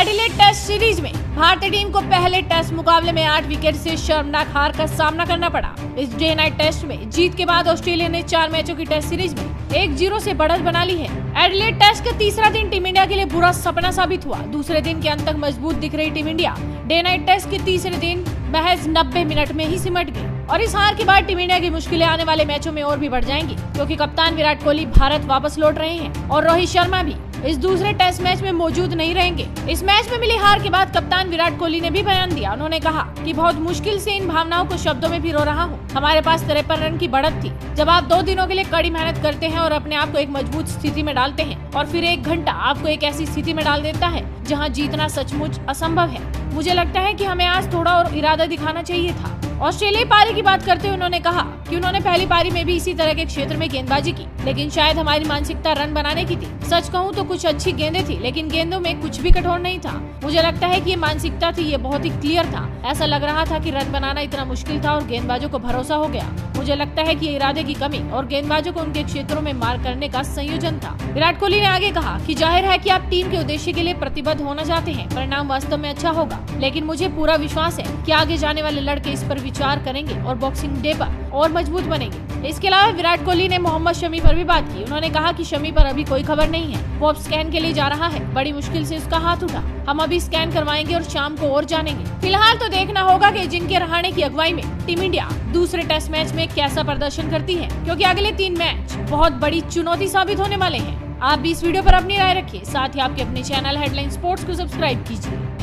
Adelaide test series में भारतीय team को पहले टेस्ट मुकाबले में 8 विकेट से शर्मनाक हार का सामना करना पड़ा। इस डे नाइट टेस्ट में जीत के बाद ऑस्ट्रेलिया ने 4 मैचों की टेस्ट सीरीज में 1-0 से बढ़त बना ली है। एडिलेड टेस्ट का तीसरा दिन टीम इंडिया के लिए बुरा सपना साबित हुआ। दूसरे दिन के अंत तक मजबूत दिख रही team India day night test के तीसरे दिन महज 90 मिनट में ही सिमट गई और इस हार के बाद टीम इंडिया की मुश्किलें आने वाले मैचों में और भी बढ़ जाएंगी, क्योंकि कप्तान विराट कोहली भारत वापस लौट रहे हैं और रोहित शर्मा भी इस दूसरे टेस्ट मैच में मौजूद नहीं रहेंगे। इस मैच में मिली हार के बाद कप्तान विराट कोहली ने भी बयान दिया। उन्होंने कहा कि बहुत मुश्किल से इन भावनाओं को शब्दों में पिरो रहा हूँ। हमारे पास 53 रन की बढ़त थी। जब आप 2 दिनों के लिए कड़ी मेहनत करते हैं और अपने आप को एक मजबूत स्थिति में डालते हैं और फिर 1 घंटा आपको एक ऐसी स्थिति में डाल देता है जहाँ जीतना सचमुच असंभव है। मुझे लगता है कि हमें आज थोड़ा और इरादा दिखाना चाहिए था। ऑस्ट्रेलियाई पारी की बात करते हुए उन्होंने कहा कि उन्होंने पहली पारी में भी इसी तरह के क्षेत्र में गेंदबाजी की, लेकिन शायद हमारी मानसिकता रन बनाने की थी। सच कहूँ तो कुछ अच्छी गेंदें थी, लेकिन गेंदों में कुछ भी कठोर नहीं था। मुझे लगता है कि ये मानसिकता थी, ये बहुत ही क्लियर था। ऐसा लग रहा था कि रन बनाना इतना मुश्किल था और गेंदबाजों को भरोसा हो गया। मुझे लगता है कि ये इरादे की कमी और गेंदबाजों को उनके क्षेत्रों में मार करने का संयोजन था। विराट कोहली ने आगे कहा कि जाहिर है कि आप टीम के उद्देश्य के लिए प्रतिबद्ध होना चाहते हैं। परिणाम वास्तव में अच्छा होगा, लेकिन मुझे पूरा विश्वास है कि आगे जाने वाले लड़के इस पर विचार करेंगे और बॉक्सिंग डे पर और मजबूत बनेंगे। इसके अलावा विराट कोहली ने मोहम्मद शमी पर भी बात की। उन्होंने कहा कि शमी पर अभी कोई खबर नहीं है, वो अब स्कैन के लिए जा रहा है। बड़ी मुश्किल से उसका हाथ उठा। हम अभी स्कैन करवाएंगे और शाम को और जानेंगे। फिलहाल तो देखना होगा कि अजिंक्य रहाणे की अगुवाई में टीम इंडिया दूसरे टेस्ट मैच में कैसा प्रदर्शन करती है, क्योंकि अगले 3 मैच बहुत बड़ी चुनौती साबित होने वाले हैं। आप भी इस वीडियो पर अपनी राय रखिए। साथ ही आपके अपने चैनल हेडलाइन स्पोर्ट्स को सब्सक्राइब कीजिए।